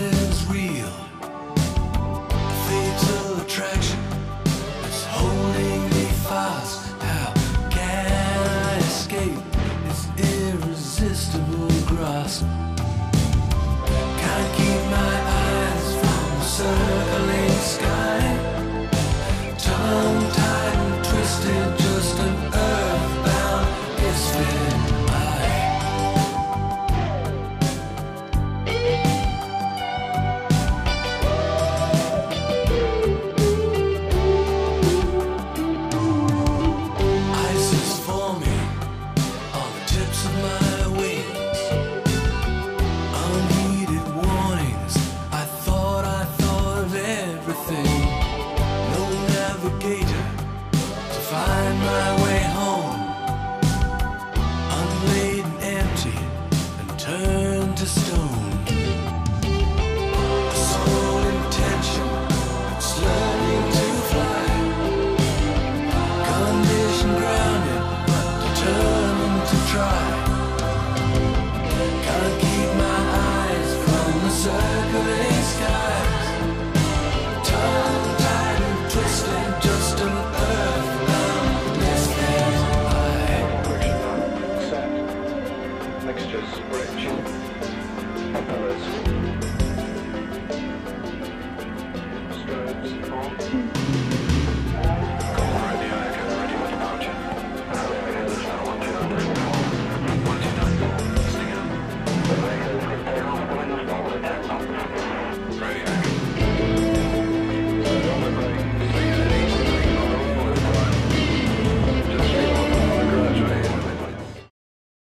is real. Fatal attraction is holding me fast. How can I escape its irresistible grasp? Can't keep my eyes from the circling sky. Tongue-tied and twisted, just an earthbound misfit eye. Ice is forming on the tips of my wings. Unheeded warnings, I thought of everything. No navigator to find my way home. Unladen, empty, and turned to stone. A sole intention, it's learning to fly. Condition grounded, but determined to try. Can't keep my eyes from the circling sky.